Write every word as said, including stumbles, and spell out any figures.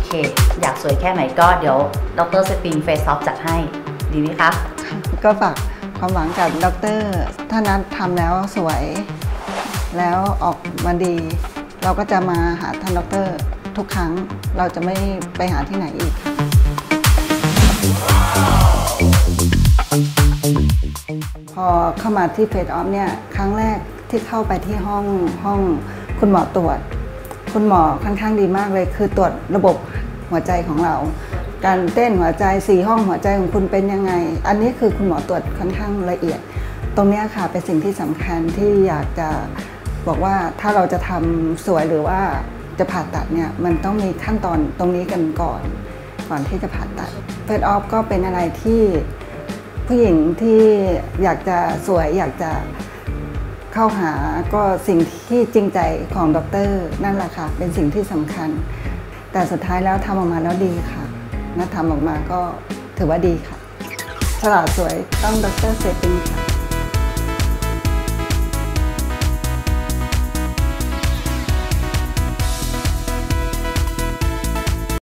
เคอยากสวยแค่ไหนก็เดี๋ยวดรสปริงเฟสซอฟจัดให้ดีไหมคะก็ฝากความหวังกับดรถ้านัดทำแล้วสวยแล้วออกมาดีเราก็จะมาหาท่านดรทุกครั้งเราจะไม่ไปหาที่ไหนอีกพอเข้ามาที่เฟสออฟเนี่ยครั้งแรกที่เข้าไปที่ห้องห้องคุณหมอตรวจคุณหมอค่อนข้างดีมากเลยคือตรวจระบบหัวใจของเราการเต้นหัวใจสี่ห้องหัวใจของคุณเป็นยังไงอันนี้คือคุณหมอตรวจค่อนข้างละเอียดตรงนี้ค่ะเป็นสิ่งที่สำคัญที่อยากจะบอกว่าถ้าเราจะทำสวยหรือว่าจะผ่าตัดเนี่ยมันต้องมีขั้นตอนตรงนี้กันก่อนก่อนที่จะผ่าตัดเฟสออฟก็เป็นอะไรที่ผู้หญิงที่อยากจะสวยอยากจะเข้าหาก็สิ่งที่จริงใจของดร.นั่นแหละค่ะเป็นสิ่งที่สำคัญแต่สุดท้ายแล้วทำออกมาแล้วดีค่ะนะทำออกมาก็ถือว่าดีค่ะฉลาดสวยต้องดร.เซปิงค่ะ